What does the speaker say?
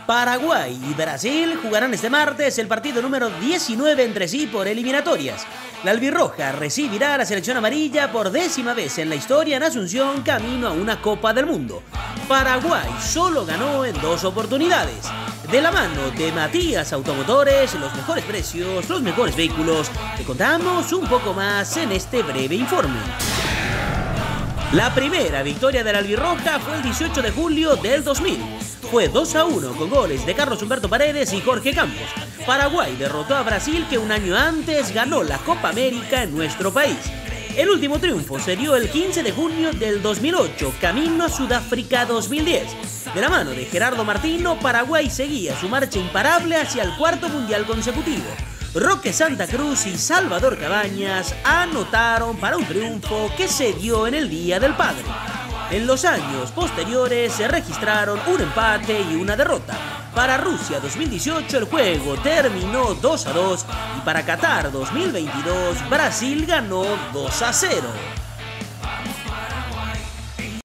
Paraguay y Brasil jugarán este martes el partido número 19 entre sí por eliminatorias. La albirroja recibirá a la selección amarilla por 10ª vez en la historia en Asunción, camino a una Copa del Mundo. Paraguay solo ganó en 2 oportunidades. De la mano de Matías Automotores, los mejores precios, los mejores vehículos, te contamos un poco más en este breve informe. La primera victoria de la albirroja fue el 18 de julio del 2000. Fue 2-1 con goles de Carlos Humberto Paredes y Jorge Campos. Paraguay derrotó a Brasil, que un año antes ganó la Copa América en nuestro país. El último triunfo se dio el 15 de junio del 2008, camino a Sudáfrica 2010. De la mano de Gerardo Martino, Paraguay seguía su marcha imparable hacia el 4º mundial consecutivo. Roque Santa Cruz y Salvador Cabañas anotaron para un triunfo que se dio en el Día del Padre. En los años posteriores se registraron un empate y una derrota. Para Rusia 2018 el juego terminó 2-2 y para Qatar 2022 Brasil ganó 2-0.